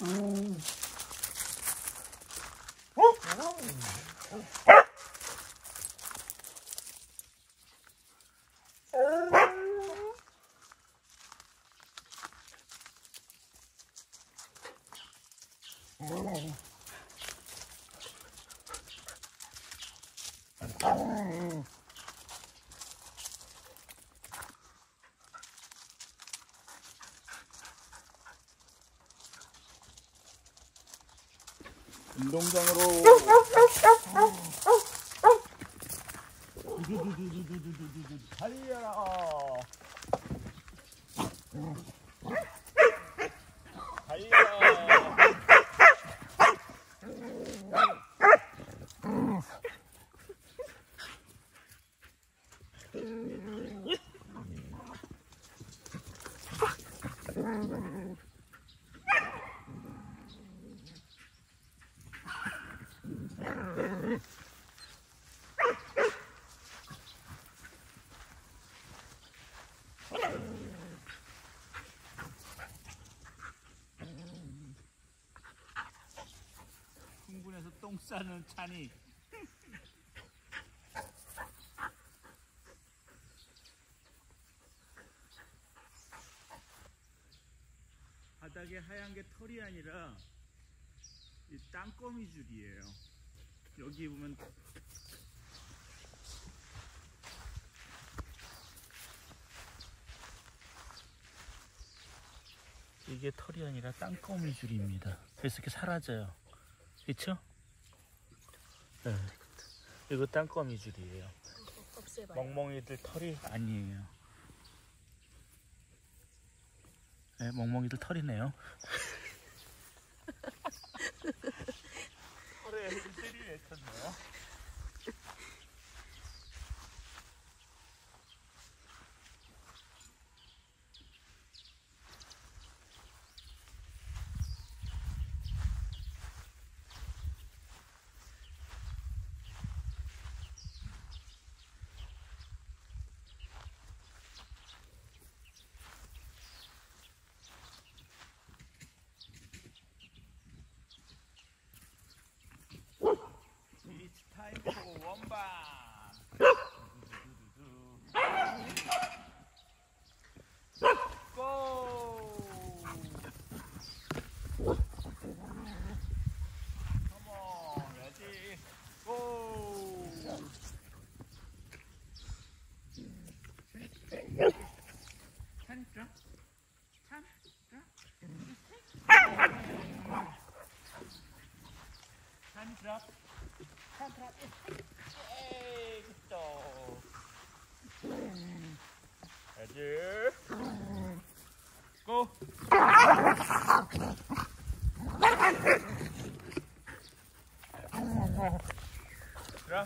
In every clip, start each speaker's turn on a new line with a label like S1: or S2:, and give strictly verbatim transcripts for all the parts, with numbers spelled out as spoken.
S1: 운동장으로 달려라. 달려라. 흥분해서 똥 싸는 찬이. 바닥에 하얀 게 털이 아니라 이 땅거미 줄이에요. 여기 보면 이게 털이 아니라 땅거미 줄입니다. 그래서 이렇게 사라져요. 그쵸? 네. 이거 땅거미 줄이에요. 멍멍이들 털이 아니에요. 네, 멍멍이들 털이네요. 털에 일들이 맺혔네요. 원반 고! 컴온 레디 고! 찬있죠? 찬있죠? 찬있죠? 에이, 그쵸. 레디 고! 그래?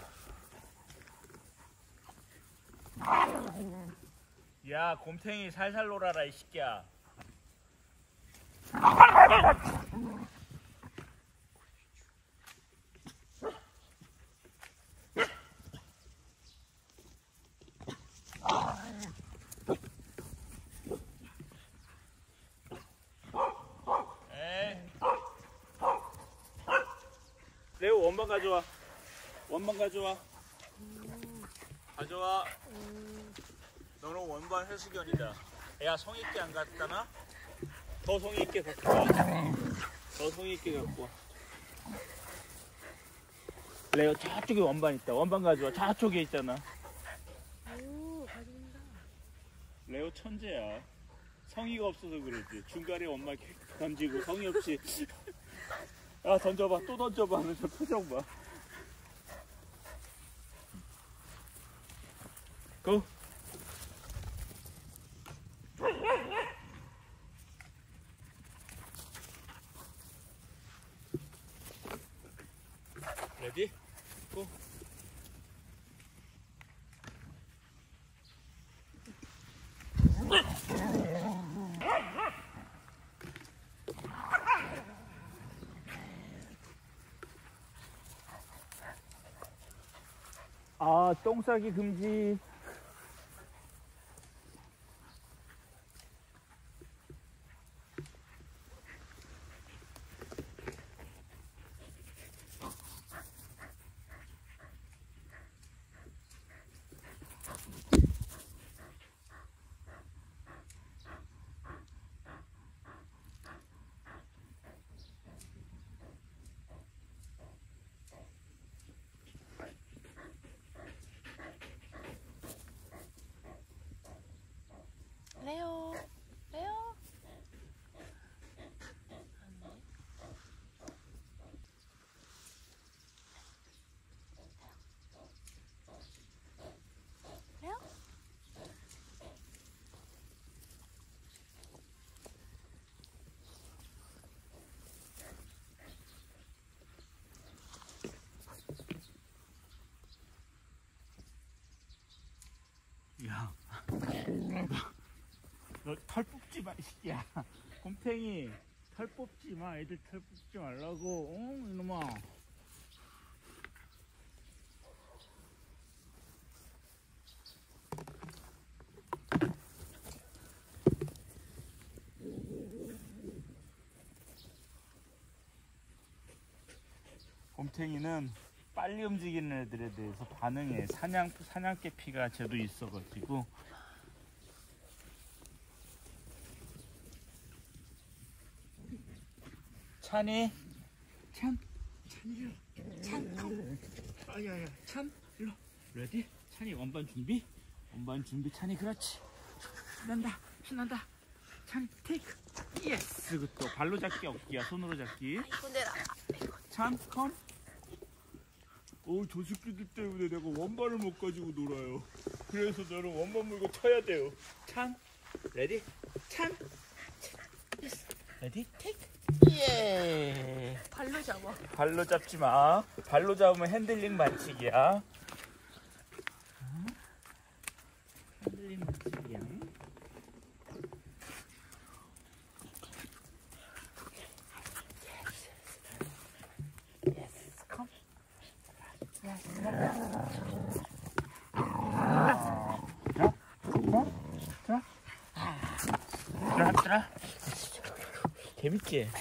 S1: 야, 곰탱이 살살 놀아라 이 새끼야. 레오 원반 가져와. 원반 가져와. 가져와. 너는 원반 회수견이다. 야, 성의 있게 안 갔다나? 더 성의 있게 갖고 와. 더 성의 있게 갖고 와. 레오 저쪽에 원반 있다. 원반 가져와. 저쪽에 있잖아.
S2: 오, 가져온다.
S1: 레오 천재야. 성의가 없어서 그러지. 중간에 원반 이렇게 던지고 성의 없이. 야, 던져봐. 또 던져봐. 하는 저 표정 봐. 고! 레디? 고! 아, 똥 싸기 금지. 너 털 뽑지 마, 이 새끼야. 곰탱이, 털 뽑지 마. 애들 털 뽑지 말라고. 어, 이놈아. 곰탱이는 빨리 움직이는 애들에 대해서 반응해. 사냥, 사냥개 피가 쟤도 있어가지고. 찬이, 찬, 찬이, 찬, 아야야, 찬, 일로, 레디? 찬이 원반 준비? 원반 준비, 찬이 그렇지. 신난다, 신난다. 찬이 테이크, 예스. 그것도 발로 잡기 없기야, 손으로 잡기.
S2: 이거 내라.
S1: 찬, 컴. 오, 저 새끼들 때문에 내가 원반을 못 가지고 놀아요. 그래서 저는 원반 물고 쳐야 돼요. 찬, 레디, 찬, 레디, 테이크. 예.
S2: 발로 잡아.
S1: 발로 잡지 마. 발로 잡으면 핸들링 반칙이야. 어? 핸들링 반칙이야. 예스, 컴. 예스, 컴. 자, 자, 자. 들어, 들어. 재밌지?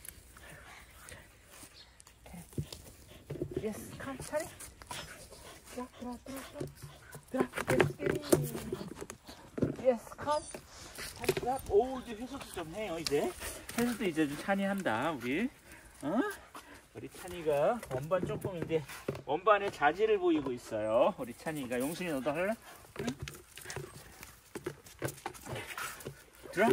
S1: 예스, 컴, 차례. 들어, 들어, 들어, 들어. 예스, 컴. 들어. 오, 이제 회수도 좀 해요, 이제. 회수도 이제 좀 찬이 한다, 우리. 어? 우리 찬이가 원반 조금 이제 원반에 자질을 보이고 있어요. 우리 찬이가. 용순이 너도 할래? 응? 들어.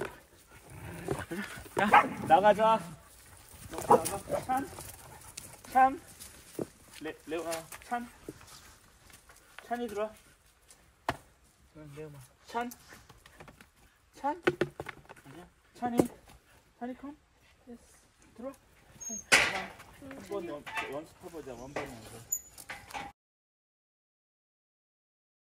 S1: 자, 나가자. 나가. 찬. 찬. 레, 레오나. 찬. 찬이 들어와. 레오나. 찬. 찬. 아니야. 찬이. 찬이 컴. 예스. 들어와. 찬이. 한번 연습해보자. 원반에.